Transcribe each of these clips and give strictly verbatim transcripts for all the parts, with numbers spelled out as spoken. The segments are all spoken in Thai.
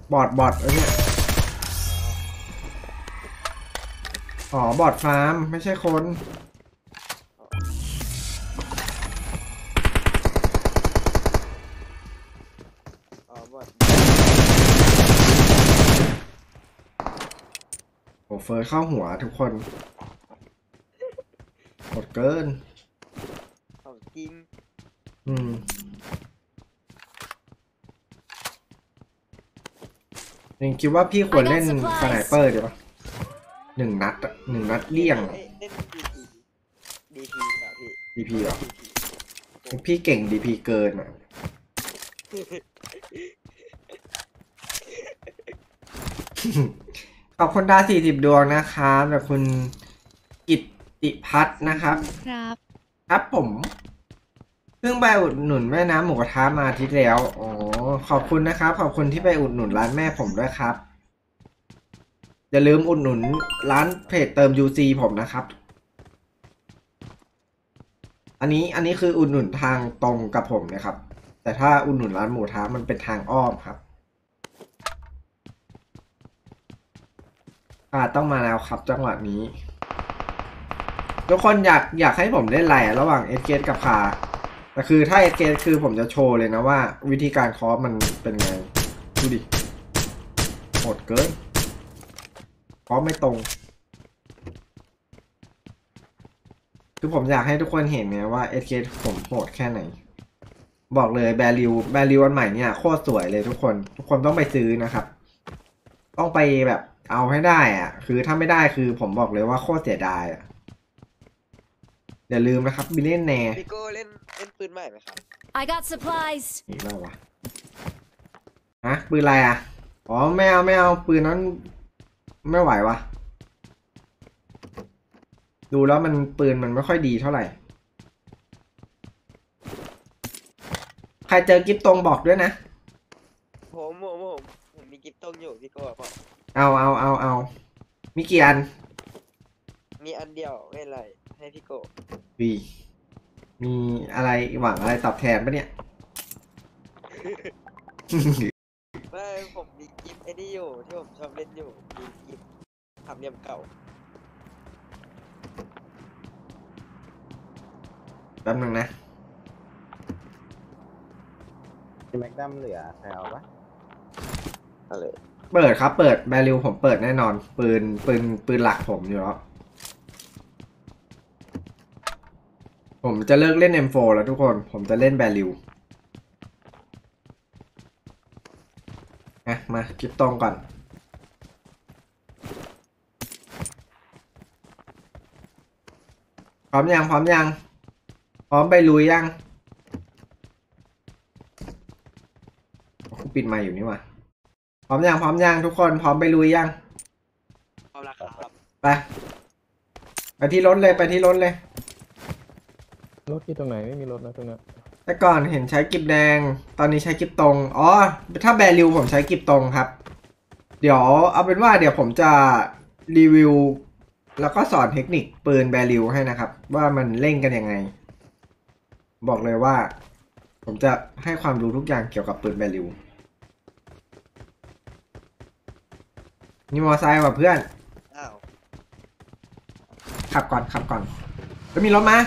บอทบอทไอ้เนี่ยอ๋อบอทฟาร์มไม่ใช่คนอ๋อบอทโอ้เฟิร์สเข้าหัวทุกคนหมดเกินของจริงอืมยังคิดว่าพี่ควรเล่นสไนเปอร์ดีป่ะหนึ่งนัดอะหนึ่งนัดเลี่ยงเล่นดีพีดีพีแบบพี่ดีพีเหรอพี่เก่งดีพีเกินอ่ะขอบคุณดาสี่สิบดวงนะครับแต่คุณกิตติพัฒน์นะครับครับครับผมเพิ่งไปอุดหนุนแม่น้ำหมูกระทะมาอาทิตย์แล้วอ๋อขอบคุณนะครับขอบคุณที่ไปอุดหนุนร้านแม่ผมด้วยครับอย่าลืมอุดหนุนร้านเพจเติม ยู ซี ผมนะครับอันนี้อันนี้คืออุดหนุนทางตรงกับผมนะครับแต่ถ้าอุดหนุนร้านหมูกระทะมันเป็นทางอ้อมครับอ่าต้องมาแล้วครับจังหวะนี้ทุกคนอยากอยากให้ผมเล่นอะไรระหว่างเอสเกตกับคาแต่คือถ้าเอสเกตคือผมจะโชว์เลยนะว่าวิธีการคอร์มันเป็นไงดูดิโหดเกินคอร์ไม่ตรงคือผมอยากให้ทุกคนเห็นเนี่ยว่าเอสเกตผมโหดแค่ไหนบอกเลยแบริวแบริวอันใหม่เนี่ยโคตรสวยเลยทุกคนทุกคนต้องไปซื้อนะครับต้องไปแบบเอาให้ได้อ่ะคือถ้าไม่ได้คือผมบอกเลยว่าโคตรเสียดายอ่ะอย่าลืมนะครับบิลเลียนแนร์พี่โก้เล่นเล่นปืนใหม่ไหมครับ I got supplies อีกแล้ววะฮะปืนอะไรอ่ะอ๋อไม่เอาไม่เอาปืนนั้นไม่ไหววะดูแล้วมันปืนมันไม่ค่อยดีเท่าไหร่ใครเจอกิฟตรงบอกด้วยนะผมผมผมผมมีกิฟต์ต้งอยู่พี่โก้บอกเอาเอาเอาเอามีกี่อันมีอันเดียวไม่ไรให้พี่โก้วีมีอะไรหวังอะไรตอบแทนปะเนี่ยไม่ผมมีกิฟต์ไอ้นี่อยู่ที่ผมชอบเล่นอยู่มีกิฟต์ทำเนียมเก่าแป๊บนึงนะแม็กดัมเหลือใครเอาปะอะไรเปิดครับเปิดแบริวผมเปิดแน่นอนปืนปืนปืนหลักผมอยู่แล้วผมจะเลิกเล่น เอ็ม โฟร์ แล้วทุกคนผมจะเล่นแบริวอ่ะมากิฟตรงก่อนพร้อมยังพร้อมยังพร้อมไปลุยยังกูปิดไมค์อยู่นี่ว่ะพร้อมยังพร้อมยังทุกคนพร้อมไปลุยยังพร้อมแล้วครับไปไปที่รถเลยไปที่รถเลยรถที่ตรงไหนไม่มีรถนะตรงนี้แต่ก่อนเห็นใช้กิบแดงตอนนี้ใช้กิบตรงอ๋อถ้าแบริวผมใช้กิบตรงครับเดี๋ยวเอาเป็นว่าเดี๋ยวผมจะรีวิวแล้วก็สอนเทคนิคปืนแบริวให้นะครับว่ามันเล่นกันยังไงบอกเลยว่าผมจะให้ความรู้ทุกอย่างเกี่ยวกับปืนแบริวนี่มอไซค์ว่ะเพื่อนอ้าวขับก่อนขับก่อนแล้วมีรถมา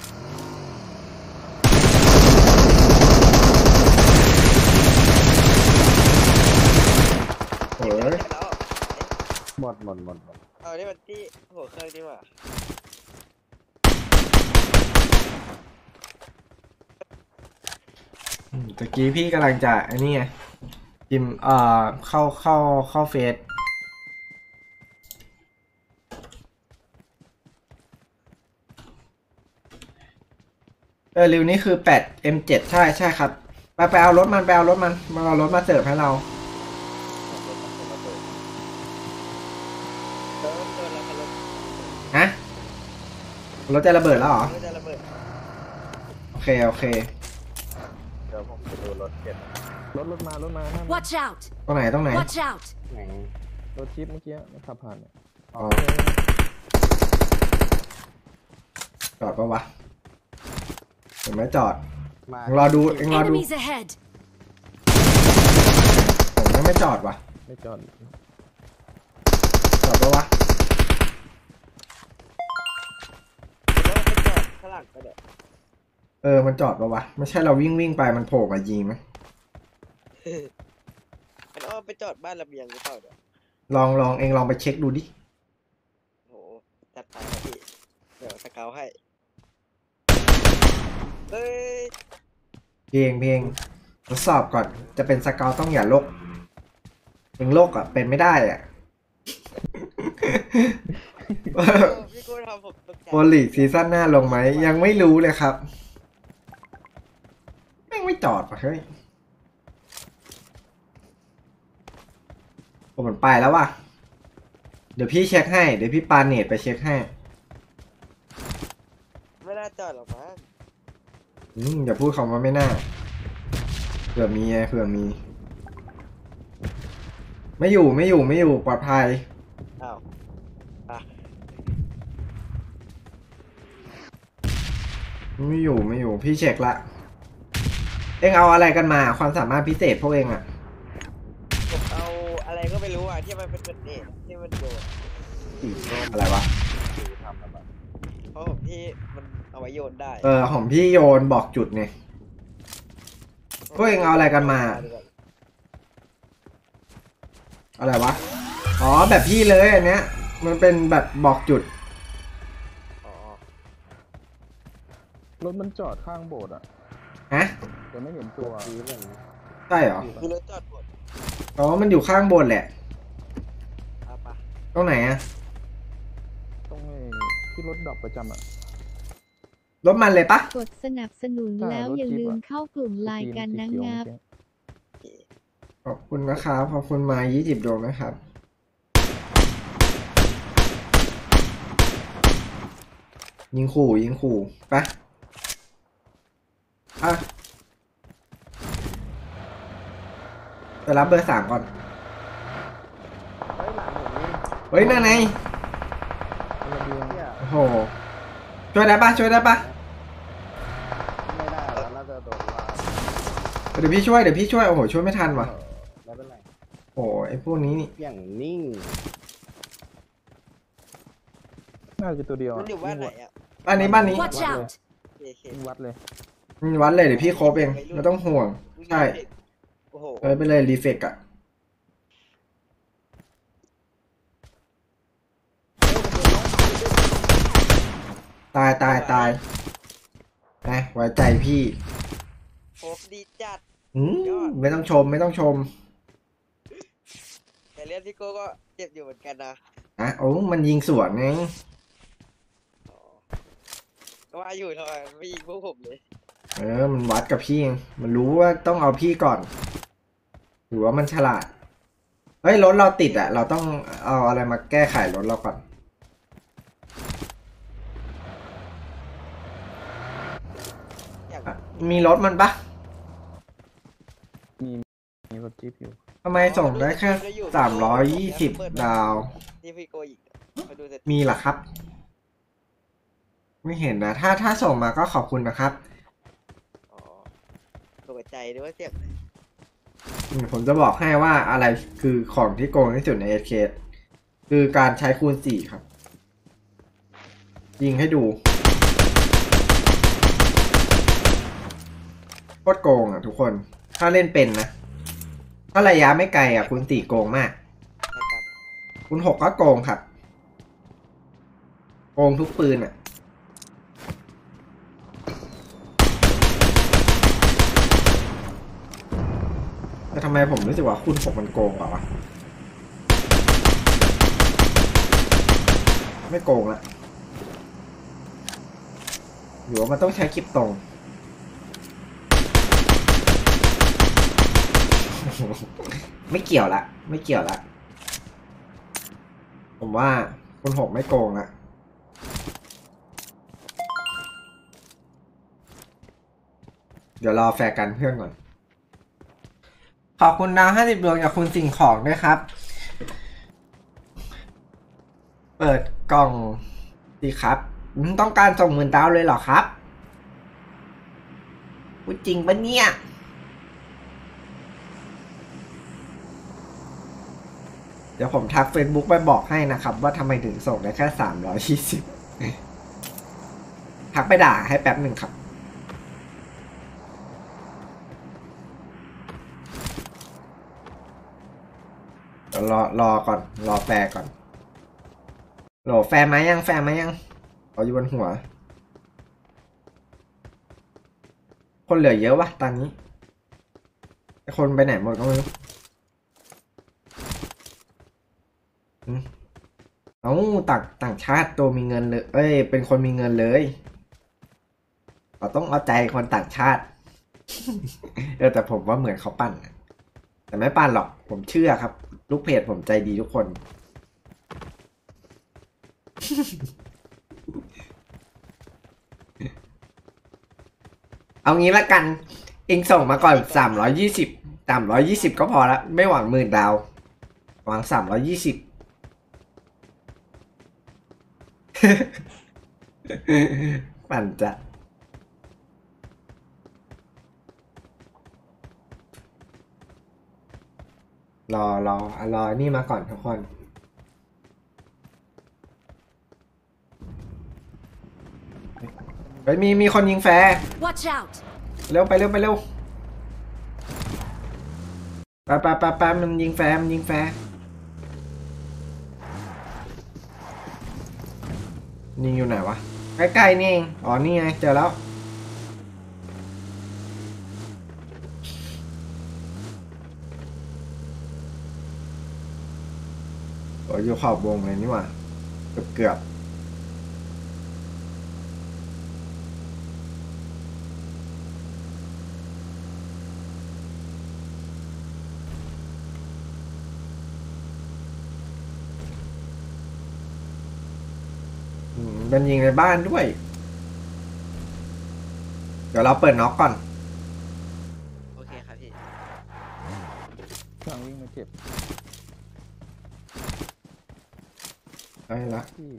โอ้ยหมดหมดหมดหมดเอานี่มันที่หัวเครื่องนี่หว่าตะกี้พี่กำลังจะไอ้นี่ไงพิมพ์เอ่อเข้าเข้าเข้าเฟซเออริวนี่คือแปด เอ็ม เจ็ด ใช่ใช่ครับไปไปเอารถมันไปเอารถมันมาเอารถมาเสิร์ฟให้เราฮะรถจะระเบิดแล้วเหรอโอเคโอเคเดี๋ยวผมจะดูรถเก็บรถรถมารถมา Watch out ตรงไหนตรงไหน Watch out ไหนรถชิปเมื่อกี้มันขับผ่านเนี่ยอ๋อจอดปะวะเห็นไหมจอดรอดูเอ็งรอดูผมยังไม่จอดวะไม่จอดจอดปะวะแล้วมันจอดข้างหลังก็เดี๋ยวเออมันจอดปะวะไม่ใช่เราวิ่งวิ่งไปมันโผล่มายิงไหมมันอ้อมไปจอดบ้านระเบียงหรือเปล่าเดี๋ยวลองลองเองลองไปเช็คดูดิโหจัดไปครับพี่เดี๋ยวสเกาให้เฮ้ยเพลงเพลงทดสอบก่อนจะเป็นสเกาต้องอย่าโลกเองโลกอ่ะเป็นไม่ได้อ่ะโอ้พี่กูทำผมตกใจโอลีกซีซั่นหน้าลงไหมยังไม่รู้เลยครับแม่งไม่จอดว่ะเฮ้ยผมมันไปแล้วว่ะเดี๋ยวพี่เช็คให้เดี๋ยวพี่ปาเนตไปเช็คให้ไม่น่าจอดหรอกมั้งอืมอย่าพูดคำว่าไม่น่าเผื่อมีไงเผื่อมี ไม่อยู่ไม่อยู่ไม่อยู่ปลอดภัยอ้าวอ่ะไม่อยู่ไม่อยู่พี่เช็คละเอ็งเอาอะไรกันมาความสามารถพิเศษพวกเองอะผมเอาอะไรก็ไม่รู้อ่ะที่มันเป็นเป็นเน็ตที่มันโยนสีส้มอะไรวะสีทำอะไรเพราะผมที่มันเอาไว้โยนได้เออของพี่โยนบอกจุดไง พวกเองเอาอะไรกันมา อะไรวะอ๋อแบบพี่เลยอันเนี้ยมันเป็นแบบบอกจุดอ๋อรถมันจอดข้างโบสถ์อ่ะฮะแต่ไม่เห็นตัวสีเหมือนใช่เหรอมีรถจอดหมดอ๋อมันอยู่ข้างบนแหละเอาปะตรงไหนอะต้องให้ที่รถดอกประจำอ่ะรถมันเลยปะกดสนับสนุนใช่แล้วรถอย่าจิ๊บลืมอะเข้ากลุ่มไลน์กันนะสีเขียวงับเมื่อกี้ขอบคุณนะครับขอบคุณมายี่สิบดวงนะครับ ยิงขู่ยิงขู่ไปอ่ะไปรับเบอร์สามก่อนเฮ้ยหลังผมนี่เฮ้ยนั่นไงระเบียงเนี่ยโอ้โหช่วยได้ปะช่วยได้ปะไม่ได้แล้วน่าจะโดนว่าเดี๋ยวพี่ช่วยเดี๋ยวพี่ช่วยโอ้โหช่วยไม่ทันว่ะไม่เป็นไรโอ้โหไอ้พวกนี้นี่อย่างนิ่งน่าจะตัวเดียวมันอยู่บ้านไหนอ่ะบ้านนี้บ้านนี้ Watch out! เคเควิ่งวัดเลยอืมวัดเลยเดี๋ยวพี่โคบเองไม่ต้องห่วง ใช่โอ้โหเออไปเลยรีเฟกอะตายตายตายนะไว้ใจพี่โคบดีจัดอืมไม่ต้องชมไม่ต้องชมแต่เลือดพี่โก้ก็เจ็บอยู่เหมือนกันนะอ่ะโอ้มันยิงสวนไงอ๋อก็ว่าอยู่ทำไมไม่ยิงพวกผมเลยเออมันวัดกับพี่ไงมันรู้ว่าต้องเอาพี่ก่อนหรือว่ามันฉลาดเฮ้ยรถเราติดอะเราต้องเอาอะไรมาแก้ไขรถเราก่อนอยากอ่ะมีรถมันปะมีมีรถจิ๊บอยู่ทำไมส่งได้แค่สามร้อยยี่สิบดาวที่พี่โก้ยิงมาดูสถิติมีเหรอครับ ไม่เห็นนะ ถ้าถ้าส่งมาก็ขอบคุณนะครับอ๋อตกใจด้วยว่าเสียงไหนอืมผมจะบอกให้ว่าอะไรคือของที่โกงที่สุดใน เอ เค คือการใช้คูณสี่ครับ ยิงให้ดูโคตรโกงอ่ะทุกคน ถ้าเล่นเป็นนะ ถ้าระยะไม่ไกลอ่ะคูณสี่โกงมากนะครับคูณหกก็โกงครับ โกงทุกปืนอ่ะ แต่ทำไมผมรู้สึกว่าคูณหกมันโกงกว่าวะ ไม่โกงละหรือว่ามันต้องใช้คลิปตรง ไม่เกี่ยวละ ไม่เกี่ยวละ ผมว่าคุณหกไม่โกงละเดี๋ยวรอแฟร์กันเพื่อนก่อน ขอบคุณดาวห้าสิบดวงจากคุณสิ่งของด้วยครับ เปิดกล่องดีครับอืมต้องการส่งหมื่นดาวเลยเหรอครับพูดจริงปะเนี่ยดี๋ยวผมทัก Facebook ไปบอกให้นะครับว่าทำไมถึงส่งได้แค่สามร้อยยี่สิบทักไปด่าให้แป๊บหนึ่งครับเดี๋ยวรอรอก่อนรอแฟร์ก่อนโหลแฟร์ไหมยังแฟร์ไหมยังเอาอยู่บนหัวคนเหลือเยอะวะตอนนี้คนไปไหนหมดก็ไม่รู้เอ้าต่างต่างชาติตัวมีเงินเลยเอ้ยเป็นคนมีเงินเลยเราต้องเอาใจคนต่างชาติ เออแต่ผมว่าเหมือนเขาปั่นแต่ไม่ปั่นหรอกผมเชื่อครับลูกเพจผมใจดีทุกคน เอางี้ละกันเองส่งมาก่อนสามร้อยยี่สิบสามร้อยยี่สิบก็พอละไม่หวังหมื่นดาวหวังสามร้อยยี่สิบ ปั่นจะรอรอรอนี่มาก่อนทุกคนเฮ้ยมีมีคนยิงแฟร์ Watch out! เร็วไปเร็วไปเร็วไปไปไปไปมันยิงแฟร์มันยิงแฟร์ยิงอยู่ไหนวะใกล้ๆนี่เองอ๋อนี่ไงเจอแล้วโอ้ยอยู่ขอบวงเลยนี่หว่าเกือบเกือบมันยิงในบ้านด้วยเดี๋ยวเราเปิดน็อกก่อนโอเคครับพี่กำลังวิ่งมาเก็บได้ละที่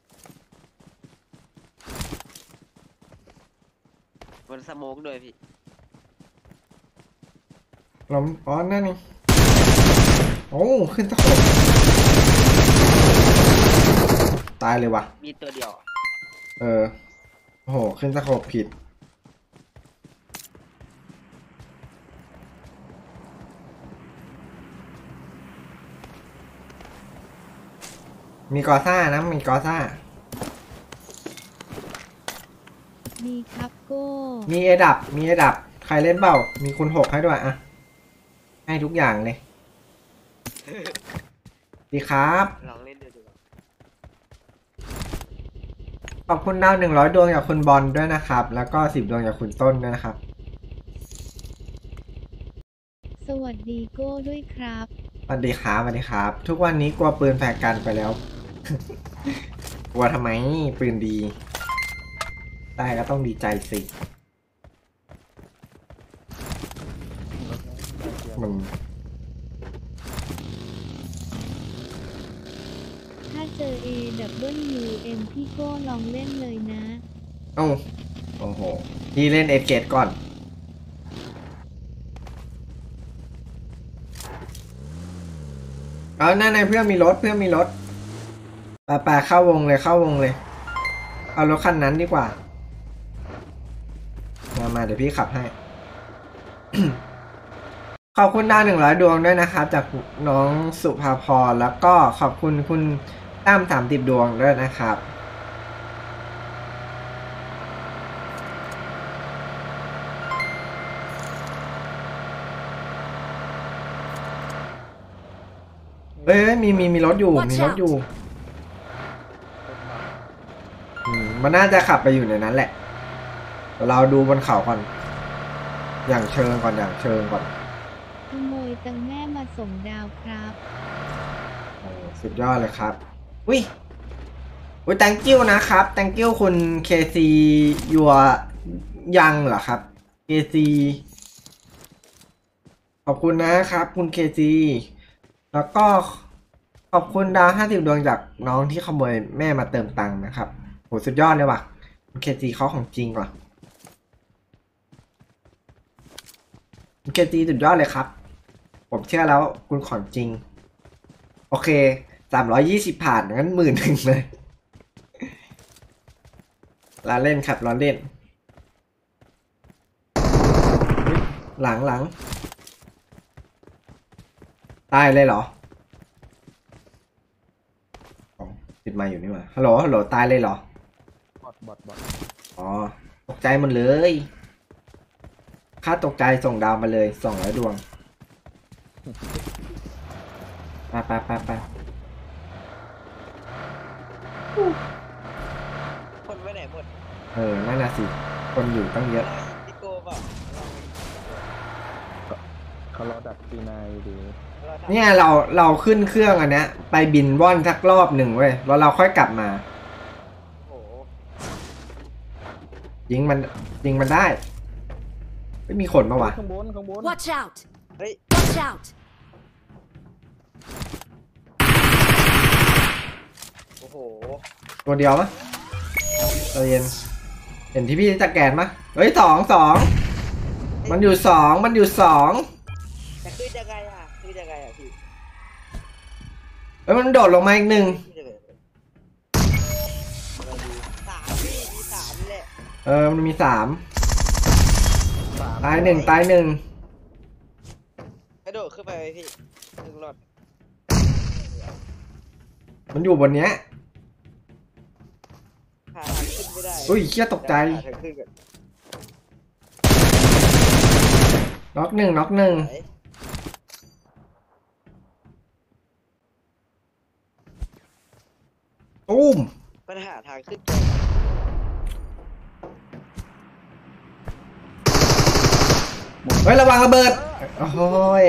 บนสโมกด้วยพี่ล้มอ๋อนั่นนี่โอ้ขึ้นตะขบตายเลยว่ะมีตัวเดียวเออโอ้โหขึ้นตะขบผิดมีกอซ่านะมีกอซ่ามีครับโก้มีเอดับมีเอดับใครเล่นเปล่ามีคุณหกให้ด้วยอะให้ทุกอย่างเลยดีครับลองเล่นดูดีกว่าขอบคุณดาวหนึ่งร้อยดวงจากคุณบอลด้วยนะครับแล้วก็สิบดวงจากคุณต้นด้วยนะครับสวัสดีโก้ด้วยครับสวัสดีครับสวัสดีครับทุกวันนี้กลัวปืนแฝกกันไปแล้ว กลัวทำไมปืนดีได้ก็ต้องดีใจสิรถนี้เกียร์มันถ้าเจอ A W M พี่โก้ลองเล่นเลยนะเอ้าโอ้โหพี่เล่นเอเกตก่อนเอาหน้าในเพื่อนมีรถเพื่อนมีรถไปไปเข้าวงเลยเข้าวงเลยเอารถคันนั้นดีกว่ามามาเดี๋ยวพี่ขับให้ ขอบคุณดาวหนึ่งร้อยดวงด้วยนะครับจากน้องสุภาพรแล้วก็ขอบคุณคุณตั้มสามสิบดวงด้วยนะครับเอ้ยมีมีมีรถอยู่มีรถอยู่อืมมันน่าจะขับไปอยู่ในนั้นแหละเดี๋ยวเราดูบนเขาก่อนอย่างเชิงก่อนอย่างเชิงก่อนขโมยตังแม่มาส่งดาวครับโอ้สุดยอดเลยครับอุ้ยอุ้ย thank you นะครับ thank you คุณ เค ซี ยัวยังเหรอครับ เค ซี ขอบคุณนะครับ คุณ เค ซี แล้วก็ขอบคุณดาวห้าสิบดวงจากน้องที่ขโมยแม่มาเติมตังค์นะครับโหสุดยอดเลยว่ะคุณ เค ซี เขาของจริงว่ะคุณ เค ซี สุดยอดเลยครับผมเชื่อแล้วคุณของจริงโอเคสามร้อยยี่สิบผ่านงั้นหมื่นหนึ่งเลยล้อเล่นครับล้อเล่นหลังหลังตายเลยเหรออ๋อติดไมค์อยู่นี่หว่าฮัลโหลฮัลโหลตายเลยเหรอบอทบอทบอทอ๋อตกใจหมดเลยค่าตกใจส่งดาวมาเลยสองร้อยดวงไปไปไปไปคนไปไหนหมดเออนั่นน่ะสิคนอยู่ตั้งเยอะเรายิงพี่โก้เปล่าเราไปยิงพี่โก้เขารอดักซีนายดีเราทำเนี่ยเราเราขึ้นเครื่องอันเนี้ยไปบินว่อนสักรอบหนึ่งเว้ยแล้วเราค่อยกลับมาโอ้โหยิงมันยิงมันได้ไม่มีคนปะวะข้างบนข้างบน Watch out! เฮ้ย Watch out! โอ้โหตัวเดียวมะใจเย็นเห็นที่พี่จะแกนมะเฮ้ยสองสองมันอยู่สองมันอยู่สองแต่ขึ้นยังไงอ่ะขึ้นยังไงอ่ะพี่เฮ้ยมันโดดลงมาอีกหนึ่งขึ้นยังไงเราดูสามพี่มีสามนี่แหละเออมันมีสามสามตายหนึ่งตายหนึ่งกระโดดขึ้นไปไหมพี่หนึ่งหลอดมันอยู่บนเนี้ยหาทางขึ้นไม่ได้อุ้ยเชี่ยตกใจหาทางขึ้นก่อนน็อกหนึ่งน็อกหนึ่งไหนตุ้มปัญหาทางขึ้นก่อนเฮ้ยระวังระเบิดโอ้ย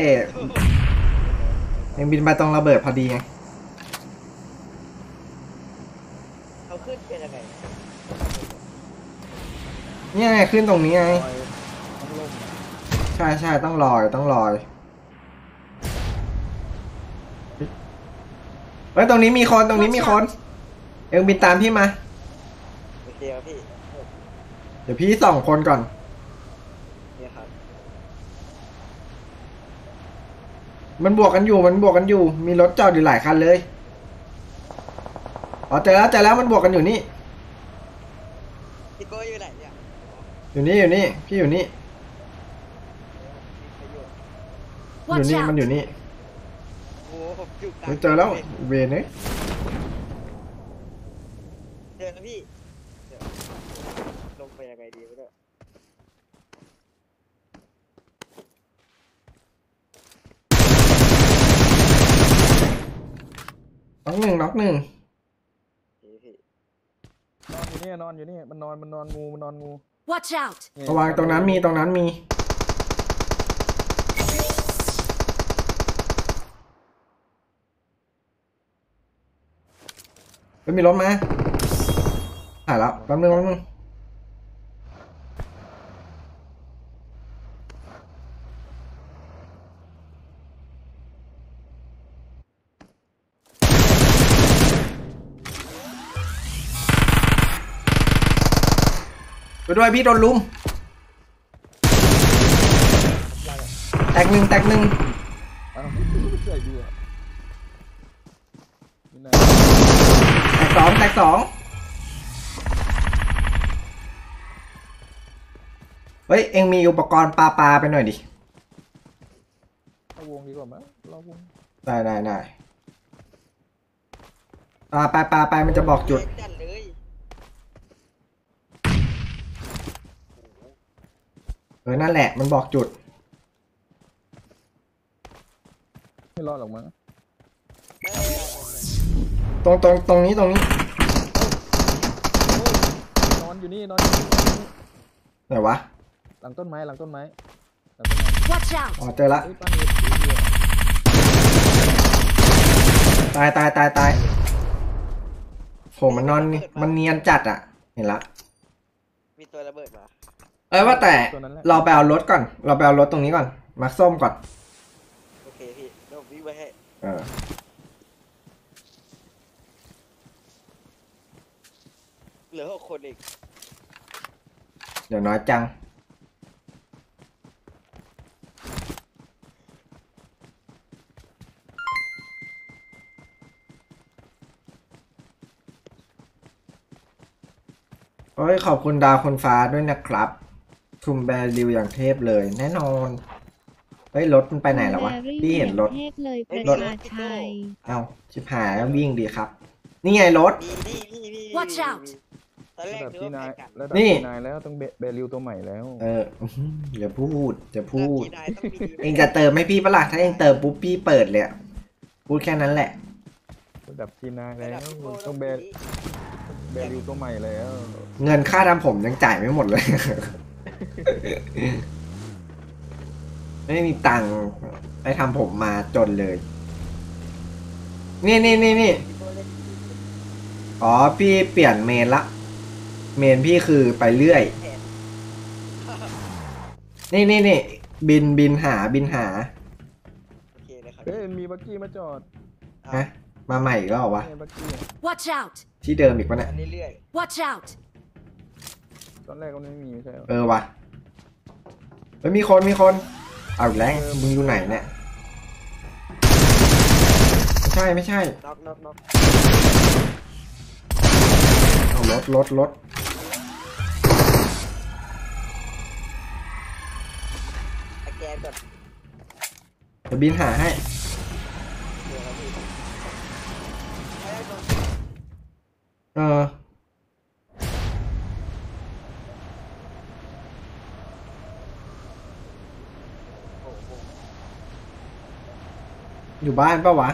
ยังบินไปตรงระเบิดพอดีไงเขาขึ้นเป็นยังไงเนี่ยไงขึ้นตรงนี้ไงลอยต้องลงใช่ใช่ต้องลอยต้องลอยเฮ้ยตรงนี้มีคนตรงนี้มีคนเอ็งบินตามพี่มาโอเคครับพี่เดี๋ยวพี่ส่องคนก่อนเนี่ยครับมันบวกกันอยู่มันบวกกันอยู่ มีรถจอดอยู่หลายคันเลยอ๋อเจอแล้วเจอแล้วมันบวกกันอยู่นี่พี่โก้อยู่ไหนเนี่ยอยู่นี่อยู่นี่พี่อยู่นี่มีประโยชน์อยู่ Watch นี่มัน out! อยู่นี่โอ้โหผมอยู่กลางเฮ้ยเจอแล้วเวรเนี่ยเจอแล้วพี่เดี๋ยวลงไปยังไงดีวะเนี่ยน็อกหนึ่งน็อกหนึ่งพี่พี่นอนอยู่นี่นอนอยู่นี่มันนอนมันนอนงูมันนอนงู Watch out! นี่ระวังตรงนั้นมีตรงนั้นมีเฮ้ยมีรถมาถ่ายแล้วแป๊บนึงแป๊บนึงไปด้วยพี่โดนลุมแตกหนึ่งแตกหนึ่งอ้าวเฉยดีอ่ะนี่นะแตกสองแตกสองเฮ้ยเอ็งมีอุปกรณ์ปลาปลาไปหน่อยดิเอาวงดีกว่ามั้ยเราวงได้ได้ได้ปลาปลาปลาไปมันจะบอกจุดเล่นจัดเลยเออนั่นแหละมันบอกจุดไม่รอดหรอกมั้งไม่ไม่ไม่ไม่ตรงตรงตรงนี้ตรงนี้นอนอยู่นี่นอนอยู่นี่ไหนวะหลังต้นไม้หลังต้นไม้หลังต้นไม้ Watch out! อ๋อเจอละเฮ้ยป้ามีสีเดียวตายตายตายตายโหมันนอนนี่มันเนียนจัดอะเห็นละมีตัวระเบิดมาเอ้ยว่าแต่ตัวนั้นแหละเราไปเอารถก่อน เราไปเอารถตรงนี้ก่อนมาส้มก่อนโอเคพี่เดี๋ยวผมวิ่งไปให้เออเหลือหกคนอีกเดี๋ยวน้อยจังโอ้ยขอบคุณดาวคนฟ้าด้วยนะครับคุมแบริวอย่างเทพเลยแน่นอนเฮ้ยรถมันไปไหนแล้ววะแบรี่พี่เห็นรถเทพเลยประชาชัยเอ้าชิบหายแล้ววิ่งดีครับ นี่ไงรถดีดีพี่พี่ Watch out ตอนแรระกดับนึกที่ว่านาแพ้ยกันระดับนี่ที่นายแล้วต้องเบเบลิวตัวใหม่แล้วเอออื้อหืออย่าพูดอย่าพูดทีนายต้องมีเองจะเติมให้พี่ปะล่ะถ้าเองเติมปุ๊บพี่เปิดเลยอะพูดแค่นั้นแหละระดับที่นายระแล้ดับวพี่โก้ต้ต้ออง งเบมีเบลิวตัวใหม่แล้วเงินค่าทำผมยังจ่ายไม่หมดเลย ไม่มีตังค์ไปทำผมมาจนเลย นี่นี่นี่นี่พี่โก้เล่นอ๋อพี่เปลี่ยนเมนละ เมนพี่คือไปเรื่อยแผนนี่นี่นี่บินบินหาบินหาโอเคเลยครับเอ้ยมีบักกี้มาจอดฮะ มาใหม่อีกแล้วเหรอวะเนี่ยบักกี้อะ Watch out! ที่เดิมอีกปะเนี่ยอันนี้เรื่อย Watch out! ตอนแรกก็ไม่มีไม่ใช่เหรอเออวะเฮ้ยมีคนมีคน เอาอีกแล้วมึงอยู่ไหนเนี่ย ไม่ใช่ไม่ใช่น็อกน็อกน็อกเอารถรถรถสแกนแบบเดี๋ยวบินหาให้เดี๋ยวครับพี่ไม่ได้โดนเออโอ้โหอยู่บ้านปะวะ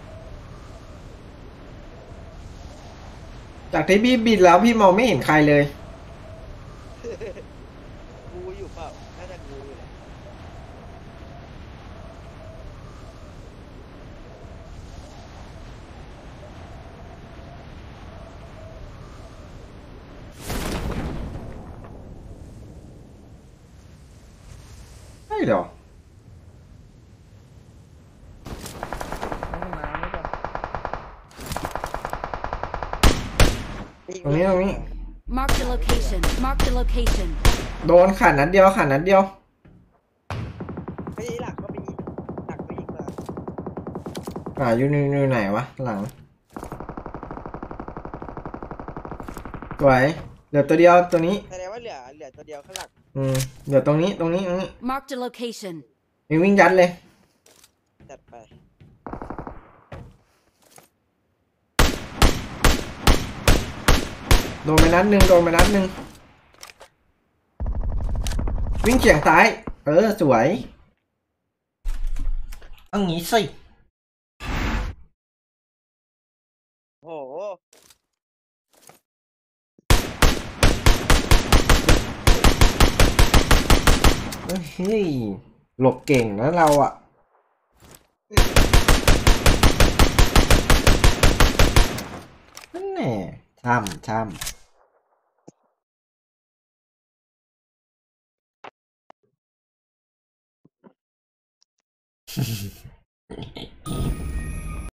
จากที่พี่บินแล้วพี่มองไม่เห็นใครเลยงูอยู่เปล่าน่าจะงูอยู่แหละใช่เหรอห้องน้ำไม่จ้ะตรงนี้ตรงนี้ Mark the location. Mark the location. โดนขาดนัดเดียวขาดนัดเดียวไปหลักก็ไปยิงหลักไปยิงมาอ่าอยู่อยู่อยู่ไหนวะ หลัง สวยเหลือตัวเดียวตัวนี้แสดงว่าเหลือเหลือตัวเดียวข้างหลังอืมเหลือตรงนี้ตรงนี้ตรงนี้ Mark the location. มีวิ่งยัดเลยจัดไปโดนไปนัดหนึ่งโดนไปนัดหนึ่งวิ่งเฉียงซ้าย เออ สวยต้องงี้สิโอ้โหเฮ้ย หลบเก่งนะเราอ่ะ นั่นแน่ช่ำช่ำ